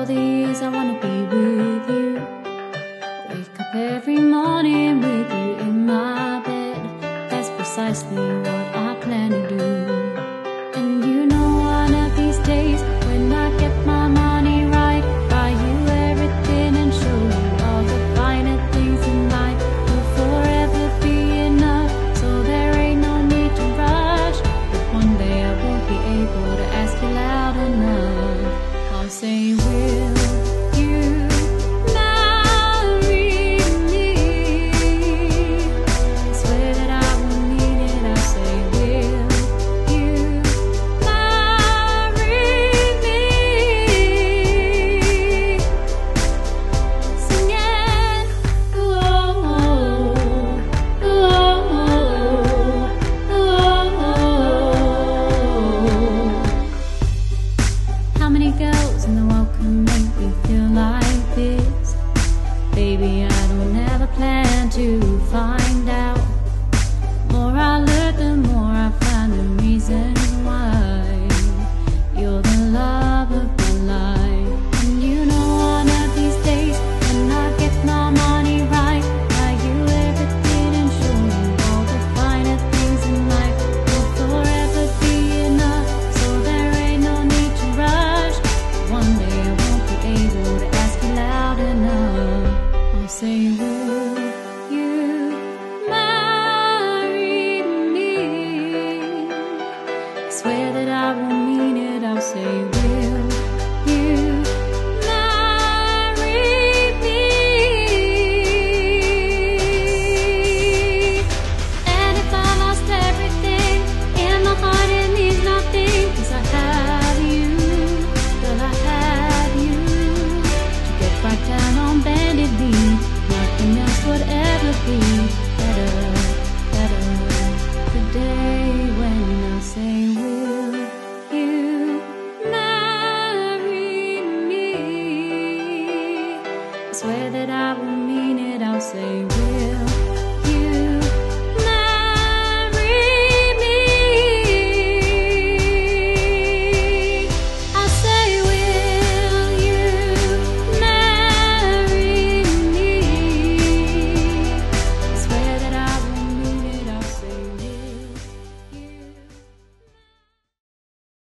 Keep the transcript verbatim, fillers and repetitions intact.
all the years I wanna be with you. Wake up every morning with you in my bed. That's precisely what I plan to do. And you know one of these days, when I get my money right, buy you everything and show you all the finer things in life. Will forever be enough, so there ain't no need to rush. But one day I won't be able to ask you loud enough. I'll say, will you marry me? I swear that I will mean it. I'll say, will you marry me? Singing, oh, oh, oh, oh. How many girls in the world can make me feel like this? Baby, I don't ever plan to find out. More I learn, the more I find the reasons why you're the love of my life. And you know one of these days, when I get my money right, buy you everything and show you all the finer things in life. Will forever be enough, so there ain't no need to rush. One day I won't be able to ask you loud enough. I'll say, will you marry me? I swear that I will mean it. I'll say, will you marry me? And if I lost everything, in my heart it means nothing, 'cause I have you, girl, I have you. To get right down on bended knee, nothing else would ever be better, better. The day when I say, will you marry me? I swear that I will mean it. I'll say,